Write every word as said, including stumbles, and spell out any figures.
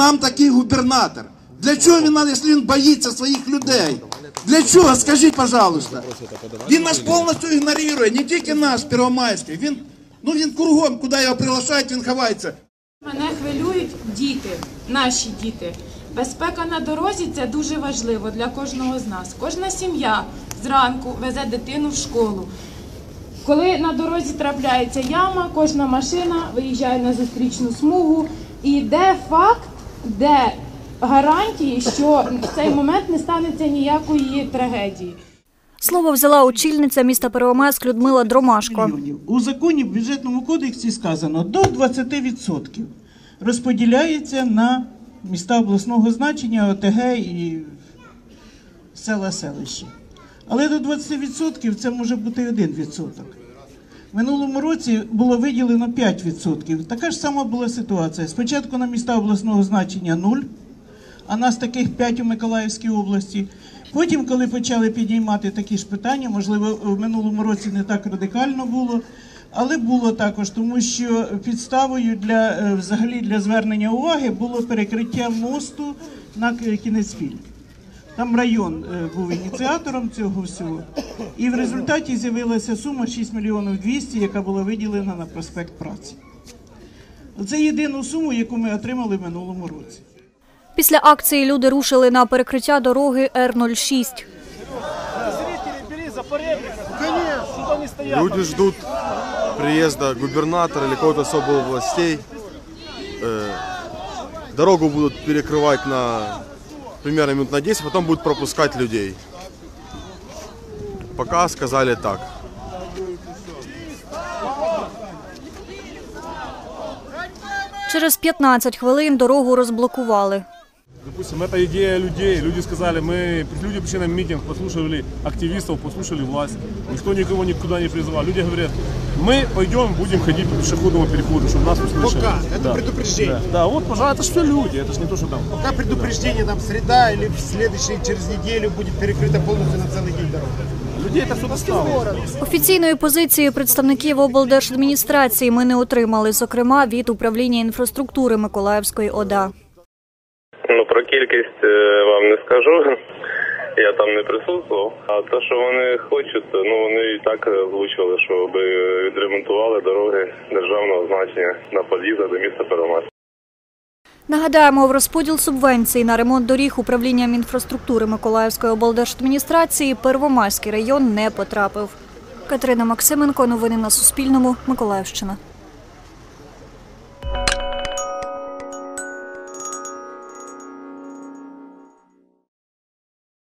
нам такий губернатор? Для чого він надо, якщо він боїться своїх людей? Для чого? Скажіть, пожалуйста. Він нас повністю ігнорує, не тільки наш, Первомайський. Він, ну, він кругом, куди його приглашають, він ховається. Мене хвилюють діти, наші діти. Безпека на дорозі – це дуже важливо для кожного з нас. Кожна сім'я зранку везе дитину в школу. Коли на дорозі трапляється яма, кожна машина виїжджає на зустрічну смугу. І де факт, де гарантії, що в цей момент не станеться ніякої трагедії. Слово взяла очільниця міста Первомайськ Людмила Дромашко. У законі, в бюджетному кодексі сказано, до двадцяти відсотків розподіляється на міста обласного значення, О Те Ге і села-селища. Але до двадцяти відсотків це може бути один відсоток. В минулому році було виділено п'ять відсотків. Така ж сама була ситуація. Спочатку на міста обласного значення нуль, а нас таких п'ять у Миколаївській області. Потім, коли почали підіймати такі ж питання, можливо, в минулому році не так радикально було, але було також, тому що підставою для, взагалі, для звернення уваги було перекриття мосту на Кінець-Філь. Там район був ініціатором цього всього. І в результаті з'явилася сума шість мільйонів двісті, яка була виділена на проспект Праці. Це єдину суму, яку ми отримали в минулому році. Після акції люди рушили на перекриття дороги Ер нуль шість. Люди ждут приезда губернатора или кого-то с областей. Дорогу будут перекрывать на примерно минут на десять, потом будут пропускать людей. Пока сказали так. Через п'ятнадцять хвилин дорогу розблокували. Допустим, это идея людей. Люди сказали, мы, люди пришли на митинг, послушали активистов, послушали власть. Никто никого никуда не призывал. Люди говорят, мы пойдем, будем ходить по пешеходному переходу, чтобы нас услышали. Пока, это да. предупреждение. Да. да, вот, пожалуйста, это же все люди, это же не то, что там. Пока предупреждение, там, среда или в следующий, через неделю будет перекрыта полностью на целый день дорога. Людей це все достало. Офіційної позиції представників облдержадміністрації ми не отримали, зокрема від управління інфраструктури Миколаївської О Да. Ну, про кількість вам не скажу, я там не присутствував. А те, що вони хочуть, ну вони і так озвучили, щоб відремонтували дороги державного значення на під'їздах до міста Первомайськ. Нагадаємо, в розподіл субвенцій на ремонт доріг управлінням інфраструктури Миколаївської облдержадміністрації Первомайський район не потрапив. Катерина Максименко, новини на Суспільному, Миколаївщина.